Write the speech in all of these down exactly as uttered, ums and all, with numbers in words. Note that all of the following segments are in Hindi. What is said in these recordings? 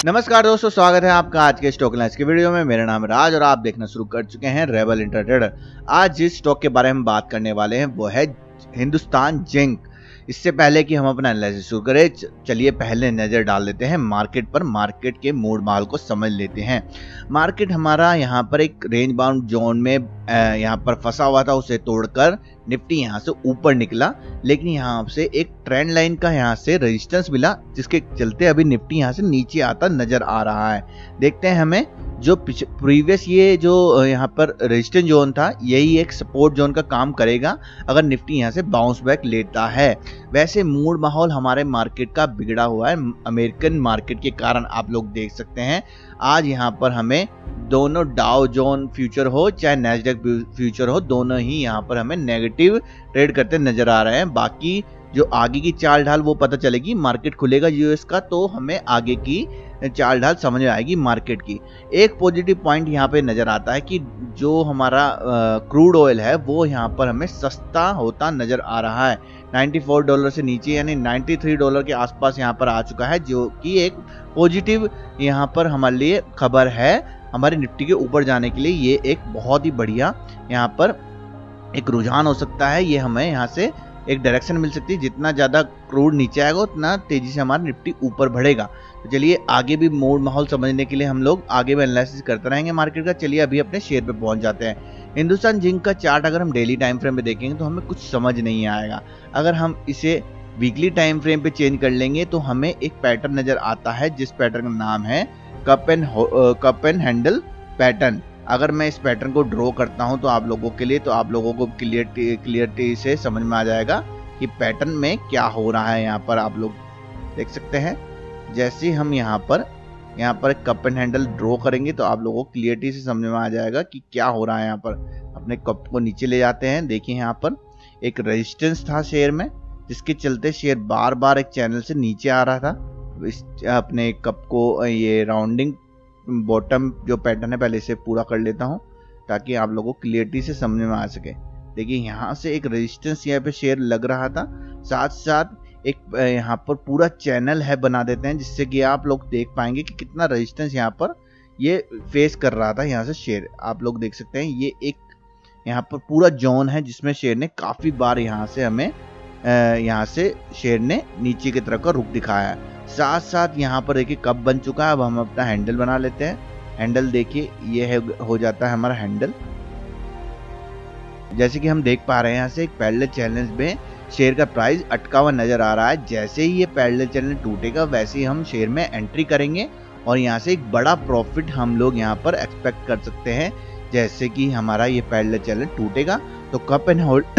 नमस्कार दोस्तों, स्वागत है आपका आज के स्टॉक एनालिसिस के वीडियो में। मेरा नाम है राज और आप देखना शुरू कर चुके हैं रेबल इंट्राट्रेडर। आज जिस स्टॉक के बारे में बात करने वाले हैं वो है हिंदुस्तान जिंक। इससे पहले कि हम अपना एनालिसिस शुरू करें, चलिए पहले नज़र डाल देते हैं मार्केट पर। मार्केट के मूड माहौल को समझ लेते हैं। मार्केट हमारा यहाँ पर एक रेंज बाउंड जोन में यहाँ पर फंसा हुआ था, उसे तोड़कर निफ्टी यहाँ से ऊपर निकला, लेकिन यहाँ से एक ट्रेंड लाइन का यहाँ से रेजिस्टेंस मिला, जिसके चलते अभी निफ्टी यहाँ से नीचे आता नजर आ रहा है। देखते हैं हमें जो प्रीवियस ये जो यहाँ पर रेजिस्टेंस जोन था, यही एक सपोर्ट जोन का काम करेगा अगर निफ्टी यहाँ से बाउंस बैक लेता है। वैसे मूड माहौल हमारे मार्केट का बिगड़ा हुआ है अमेरिकन मार्केट के कारण। आप लोग देख सकते हैं आज यहाँ पर हमें दोनों डाउ जोन फ्यूचर हो चाहे नैस्डैक फ्यूचर हो, दोनों ही यहाँ पर हमें नेगेटिव ट्रेड करते नजर आ रहे हैं। बाकी जो आगे की चाल ढाल वो पता चलेगी, मार्केट खुलेगा यूएस का तो हमें आगे की चाल ढाल समझ में आएगी मार्केट की। एक पॉजिटिव पॉइंट यहाँ पे नजर आता है कि जो हमारा क्रूड ऑयल है वो यहाँ पर हमें सस्ता होता नजर आ रहा है। चौरानवे डॉलर से नीचे यानी तिरानवे डॉलर के आसपास यहाँ पर आ चुका है, जो कि एक पॉजिटिव यहाँ पर हमारे लिए खबर है। हमारे निफ्टी के ऊपर जाने के लिए ये एक बहुत ही बढ़िया यहाँ पर एक रुझान हो सकता है। ये हमें यहाँ से एक डायरेक्शन मिल सकती है। जितना ज़्यादा क्रूड नीचे आएगा उतना तेजी से हमारा निफ्टी ऊपर बढ़ेगा। तो चलिए आगे भी मूड माहौल समझने के लिए हम लोग आगे भी एनालिसिस करते रहेंगे मार्केट का। चलिए अभी अपने शेयर पे पहुंच जाते हैं। हिंदुस्तान जिंक का चार्ट अगर हम डेली टाइम फ्रेम पे देखेंगे तो हमें कुछ समझ नहीं आएगा। अगर हम इसे वीकली टाइम फ्रेम पे चेंज कर लेंगे तो हमें एक पैटर्न नजर आता है, जिस पैटर्न का नाम है cup and cup and handle pattern. अगर मैं इस पैटर्न को ड्रॉ करता हूं तो आप लोगों के लिए तो आप लोगों को क्लियरिटी क्लियरिटी से समझ में आ जाएगा कि पैटर्न में क्या हो रहा है। यहाँ पर आप लोग देख सकते हैं, जैसे हम यहाँ पर यहाँ पर कप एंड हैंडल ड्रॉ करेंगे तो आप लोगों को क्लियरिटी से समझ में आ जाएगा कि क्या हो रहा है। यहाँ पर अपने कप को नीचे ले जाते हैं। देखिए यहाँ पर एक रेजिस्टेंस था शेयर में, जिसके चलते शेयर बार बार एक चैनल से नीचे आ रहा था। इस अपने कप को ये राउंडिंग बॉटम जो पैटर्न है पहले से पूरा कर लेता हूँ ताकि आप लोगों को क्लियरिटी से समझ में आ सके। देखिए यहाँ से एक रेजिस्टेंस यहाँ पे शेयर लग रहा था, साथ साथ एक यहाँ पर पूरा चैनल है बना देते हैं, जिससे कि आप लोग देख पाएंगे कि कितना रेजिस्टेंस यहाँ पर ये फेस कर रहा था। यहाँ से शेयर आप लोग देख सकते हैं, ये एक यहाँ पर पूरा जोन है जिसमें शेयर ने काफी बार यहाँ से हमें यहाँ से शेयर ने नीचे की तरफ का रुख दिखाया है। साथ साथ यहाँ पर देखिए कप बन चुका है। अब हम अपना हैंडल बना लेते हैं। हैंडल देखिए ये हो जाता है हमारा हैंडल। जैसे कि हम देख पा रहे हैं यहाँ से एक पैरेलल चैनल में शेयर का प्राइस अटका हुआ नजर आ रहा है। जैसे ही ये पैरेलल चैनल टूटेगा वैसे ही हम शेयर में एंट्री करेंगे और यहाँ से एक बड़ा प्रॉफिट हम लोग यहाँ पर एक्सपेक्ट कर सकते हैं। जैसे कि हमारा ये पैरेलल चैनल टूटेगा तो cup and hold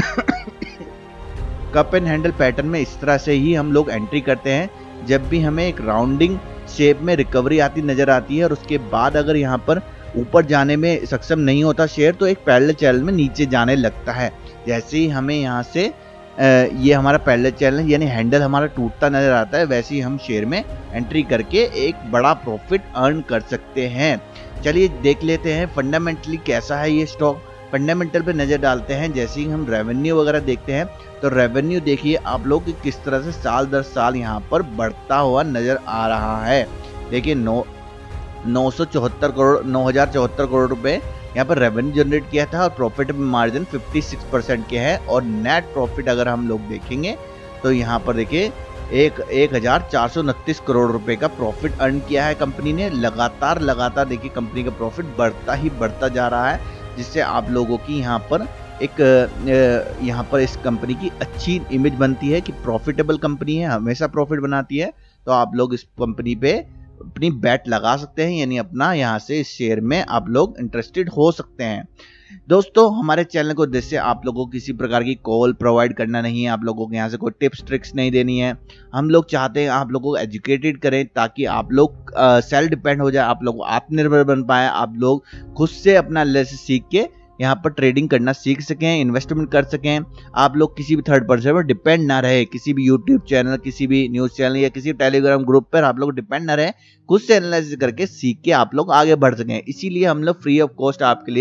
cup and handle pattern में इस तरह से ही हम लोग एंट्री करते हैं। जब भी हमें एक राउंडिंग शेप में रिकवरी आती नजर आती है और उसके बाद अगर यहाँ पर ऊपर जाने में सक्षम नहीं होता शेयर, तो एक पैरेलल चैनल में नीचे जाने लगता है। जैसे ही हमें यहाँ से ये हमारा पैरेलल चैनल यानी हैंडल हमारा टूटता नजर आता है, वैसे ही हम शेयर में एंट्री करके एक बड़ा प्रॉफिट अर्न कर सकते हैं। चलिए देख लेते हैं फंडामेंटली कैसा है ये स्टॉक। फंडामेंटल पे नजर डालते हैं। जैसे ही हम रेवेन्यू वगैरह देखते हैं तो रेवेन्यू देखिए आप लोग कि किस तरह से साल दर साल यहाँ पर बढ़ता हुआ नजर आ रहा है। देखिए नौ नौ सौ चौहत्तर करोड़ नौ हजार चौहत्तर करोड़ रुपए यहाँ पर रेवेन्यू जनरेट किया था और प्रॉफिट मार्जिन छप्पन परसेंट के है। और नेट प्रॉफिट अगर हम लोग देखेंगे तो यहाँ पर देखिए एक एक हजार चार सौ उनतीस करोड़ रुपए का प्रॉफिट अर्न किया है कंपनी ने। लगातार लगातार देखिए कंपनी का प्रॉफिट बढ़ता ही बढ़ता जा रहा है, जिससे आप लोगों की यहाँ पर एक यहाँ पर इस कंपनी की अच्छी इमेज बनती है कि प्रॉफिटेबल कंपनी है, हमेशा प्रॉफिट बनाती है। तो आप लोग इस कंपनी पे अपनी बैट लगा सकते हैं, यानी अपना यहाँ से इस शेयर में आप लोग इंटरेस्टेड हो सकते हैं। दोस्तों हमारे चैनल को उद्देश्य आप लोगों को किसी प्रकार की कॉल प्रोवाइड करना नहीं है, आप लोगों को यहाँ से कोई टिप्स ट्रिक्स नहीं देनी है। हम लोग चाहते हैं आप लोगों को एजुकेटेड करें ताकि आप लोग सेल्फ डिपेंड हो जाए, आप लोग आत्मनिर्भर बन पाए, आप लोग खुद से अपना एनालिसिस सीख के यहाँ पर ट्रेडिंग करना सीख सकें, इन्वेस्टमेंट कर सकें। आप लोग किसी भी थर्ड पर्सन पर डिपेंड ना रहे, किसी भी यूट्यूब चैनल, किसी भी न्यूज़ चैनल या किसी टेलीग्राम ग्रुप पर आप लोग डिपेंड ना रहे, खुद से एनालिसिस करके सीख के आप लोग आगे बढ़ सकें। इसीलिए हम लोग फ्री ऑफ कॉस्ट आपके लिए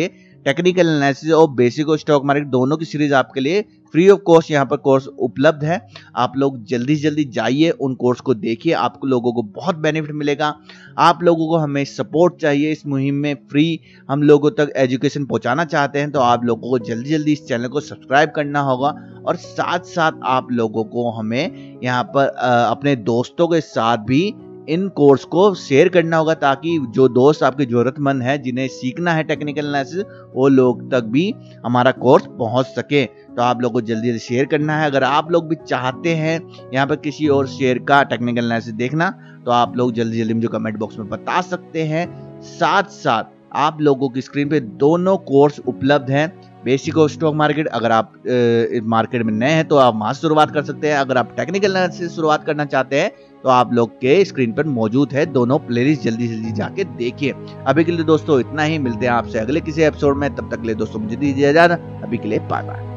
टेक्निकल एनालिसिस और बेसिक और स्टॉक मार्केट दोनों की सीरीज आपके लिए फ्री ऑफ कॉस्ट यहाँ पर कोर्स उपलब्ध है। आप लोग जल्दी से जल्दी जाइए, उन कोर्स को देखिए, आप लोगों को बहुत बेनिफिट मिलेगा। आप लोगों को हमें सपोर्ट चाहिए इस मुहिम में, फ्री हम लोगों तक एजुकेशन पहुंचाना चाहते हैं, तो आप लोगों को जल्दी जल्दी इस चैनल को सब्सक्राइब करना होगा और साथ साथ आप लोगों को हमें यहाँ पर अपने दोस्तों के साथ भी इन कोर्स को शेयर करना होगा, ताकि जो दोस्त आपके जरूरतमंद है जिन्हें सीखना है टेक्निकल एनालिसिस, वो लोग तक भी हमारा कोर्स पहुंच सके। तो आप लोगों को जल्दी जल्दी शेयर करना है। अगर आप लोग भी चाहते हैं यहाँ पर किसी और शेयर का टेक्निकल एनालिसिस देखना, तो आप लोग जल्दी जल्दी मुझे कमेंट बॉक्स में बता सकते हैं। साथ साथ आप लोगों की स्क्रीन पे दोनों कोर्स उपलब्ध हैं, बेसिक और स्टॉक मार्केट। अगर आप मार्केट में नए हैं तो आप वहां से शुरुआत कर सकते हैं। अगर आप टेक्निकल एनालिसिस शुरुआत करना चाहते हैं तो आप लोग के स्क्रीन पर मौजूद है दोनों प्लेलिस्ट, जल्दी जल्दी जाके देखिए। अभी के लिए दोस्तों इतना ही, मिलते हैं आपसे अगले किसी एपिसोड में, तब तक के लिए दोस्तों मुझे दीजिए इजाजत। अभी के लिए बाय बाय।